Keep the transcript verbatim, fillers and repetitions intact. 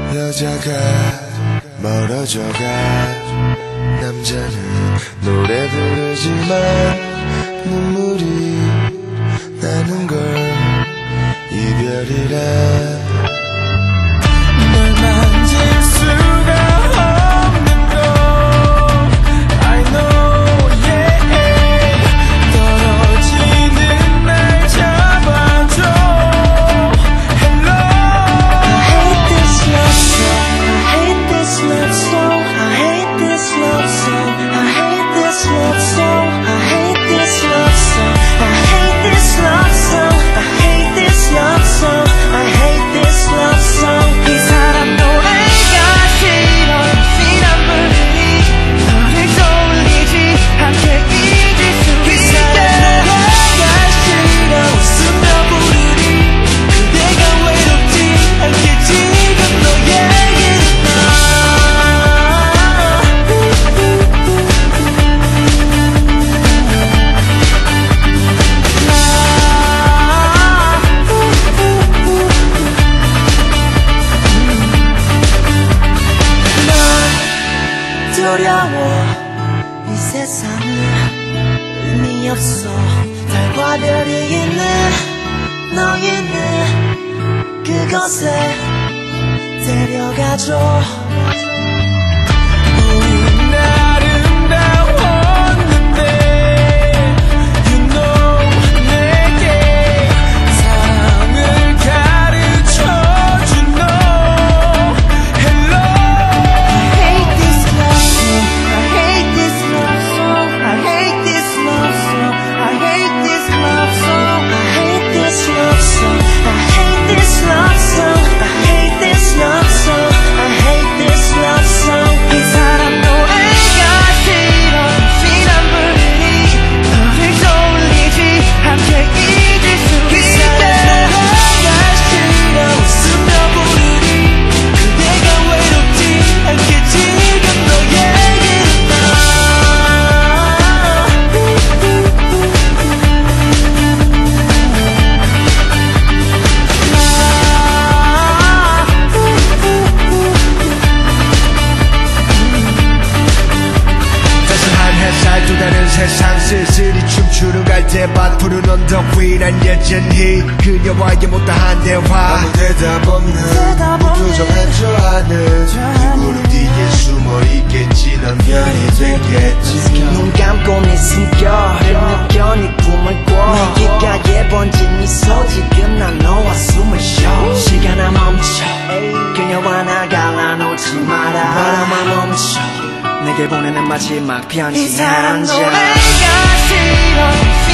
여자가 멀어져가 남자는 노래 부르지만 눈물이 나는 걸 이별이라 널 만질 수가 없는 걸 I know yeah 떨어지는 날 잡아줘 Hello I hate this love song I hate this love song I hate this love song I hate this love song I hate this love song I hate this love song I hate this love song I hate this love song 이 사람 노래가 싫어 피난물이 너를 떠올리지 않게 잊을 수 있게 노래가 싫어 웃으며 부르니 그대가 외롭지 않게 지금 너에게는 두려워 이 세상은 의미 없어 달과 별이 있는 너희는 그곳에 데려가줘 우린 아름다웠는데 You know 내게 사랑을 가르쳐준 너 Hello I hate this love song I hate this love song I hate this love song I hate this love song I hate this love song I hate this love song I hate this love song I hate this love song 이 사람 노래가 싫어 피난물이 너를 떠올리지 않게 잊을 수 있게 노래가 싫어 웃으며 부르니 그대가 외롭지 않게 지금 너에게는 따스한 햇살 또 다른 세상 쓸쓸히 춤추는 갈대밭 푸른 언덕 위 난 여전히 그녀와의 못다한 대화 아무 대답 없는 무표정한 저 하늘 이 구름 뒤에 숨어있겠지 넌 별이 되겠지 눈 감고 내 숨결을 느껴 네 꿈을 꿔 귓가에 번진 미소 지금 난 너와 숨을 쉬어 시간아 멈춰 그녀와 나 갈라놓지 마라 바람아 멈춰 내게 보내는 마지막 편지 한 장 이 사람 노래가 싫어